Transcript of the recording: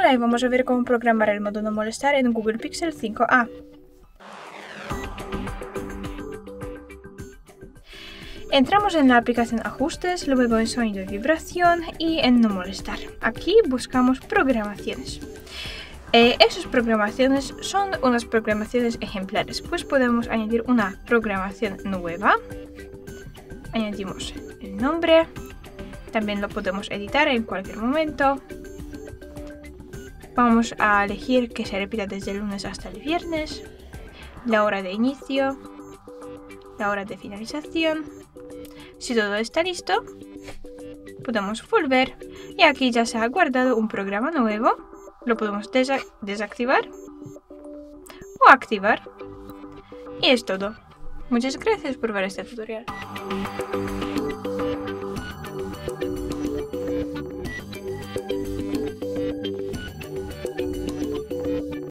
Hola y vamos a ver cómo programar el modo no molestar en Google Pixel 5a. Entramos en la aplicación Ajustes, luego en Sonido y Vibración y en No molestar. Aquí buscamos Programaciones. Esas programaciones son unas programaciones ejemplares, pues podemos añadir una programación nueva. Añadimos el nombre, también lo podemos editar en cualquier momento. Vamos a elegir que se repita desde el lunes hasta el viernes, la hora de inicio, la hora de finalización. Si todo está listo, podemos volver y aquí ya se ha guardado un programa nuevo. Lo podemos desactivar o activar. Y es todo. Muchas gracias por ver este tutorial.